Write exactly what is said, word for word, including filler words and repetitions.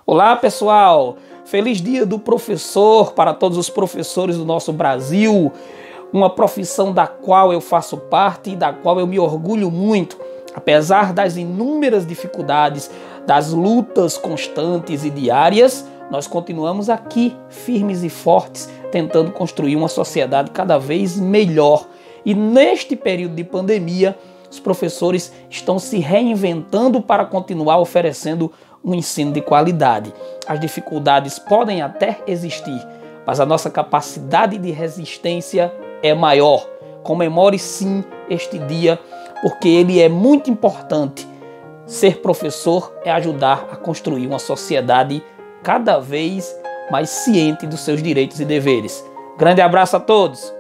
Olá, pessoal! Feliz Dia do Professor para todos os professores do nosso Brasil, uma profissão da qual eu faço parte e da qual eu me orgulho muito. Apesar das inúmeras dificuldades, das lutas constantes e diárias, nós continuamos aqui, firmes e fortes, tentando construir uma sociedade cada vez melhor. E neste período de pandemia, os professores estão se reinventando para continuar oferecendo um ensino de qualidade. As dificuldades podem até existir, mas a nossa capacidade de resistência é maior. Comemore sim este dia, porque ele é muito importante. Ser professor é ajudar a construir uma sociedade cada vez mais ciente dos seus direitos e deveres. Grande abraço a todos!